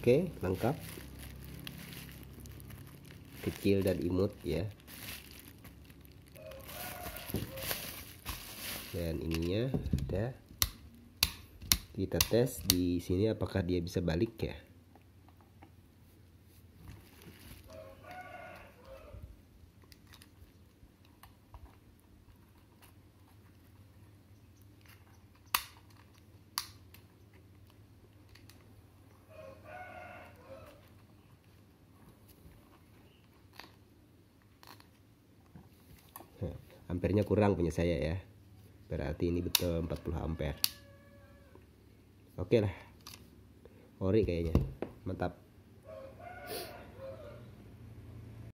Oke, lengkap, kecil dan imut ya. Dan ininya ada, kita tes di sini apakah dia bisa balik ya. Ampernya kurang punya saya ya, berarti ini betul 40 ampere. Oke lah, ori kayaknya, mantap.